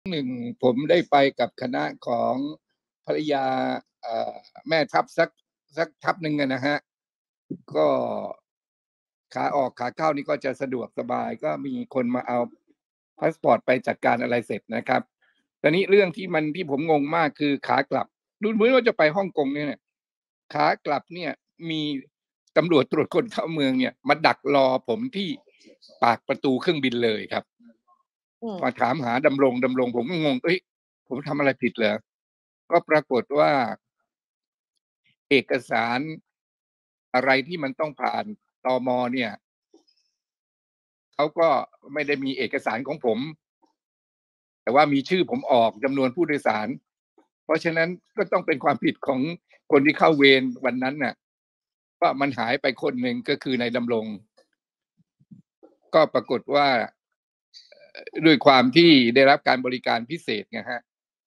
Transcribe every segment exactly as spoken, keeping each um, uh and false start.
หนึ่ง ผมได้ไปกับคณะของภรรยา เอ่อ แม่ทัพสัก สักทัพหนึ่งอะนะครับ ก็ ขาออกขาเข้านี่ก็จะสะดวกสบาย ก็มีคนมาเอาพาสปอร์ตไปจัดการอะไรเสร็จนะครับ ตอนนี้เรื่องที่มัน ที่ผมงงมากคือขากลับ ดูเหมือนว่าจะไปฮ่องกงเนี่ยแหละ ขากลับเนี่ยมีตำรวจตรวจคนเข้าเมืองเนี่ยมาดักรอผมที่ปากประตูเครื่องบินเลยครับอืมมาถามหาดำรง ดำรง ผมก็งง เฮ้ย ผมทำอะไรผิดเหรอ? ก็ปรากฏว่า เอกสาร อะไรที่มันต้องผ่าน ตม. เนี่ย เขาก็ไม่ได้มีเอกสารของผม แต่ว่ามีชื่อผมออก จำนวนผู้โดยสาร เพราะฉะนั้นก็ต้องเป็นความผิดของคนที่เข้าเวรวันนั้นน่ะ ว่ามันหายไปคนหนึ่ง ก็คือนายดำรง ก็ปรากฏว่า เอ่อ ด้วยความที่ได้รับการบริการพิเศษไงครับ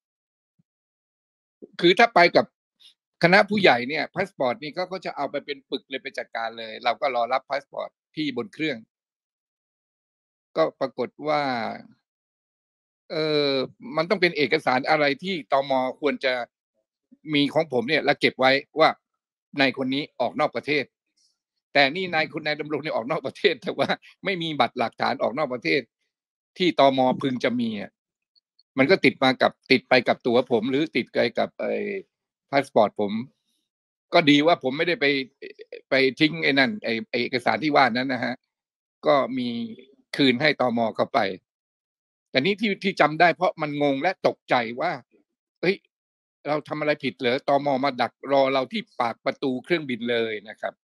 คือถ้าไปกับคณะผู้ใหญ่เนี่ย พาสปอร์ตนี่เขาก็จะเอาไปเป็นปึกเลย ไปจัดการเลย เราก็รอรับพาสปอร์ตที่บนเครื่อง ก็ปรากฏว่า เอ่อ มันต้องเป็นเอกสารอะไรที่ ตม. ควรจะมีของผมเนี่ย แล้วเก็บไว้ว่า นายคนนี้ออกนอกประเทศ แต่นี่นาย คุณนายดำรงเนี่ยออกนอกประเทศ แต่ว่าไม่มีบัตรหลักฐานออกนอกประเทศ ที่ ตม. พึงจะมีอะ มันก็ติดมากับ ติดไปกับตั๋วผม หรือติดไปกับไอ้พาสปอร์ตผม ก็ดีว่าผมไม่ได้ไป ไปทิ้งไอ้นั่น ไอ้ ไอ้เอกสารที่ว่านั้นนะครับ ก็มีคืนให้ ตม. เขาไป แต่นี่ที่ ที่จำได้ เพราะมันงงและตกใจว่า เฮ้ย เราทำอะไรผิดเหรอ? ตม. มาดักรอเราที่ปากประตูเครื่องบินเลยนะครับ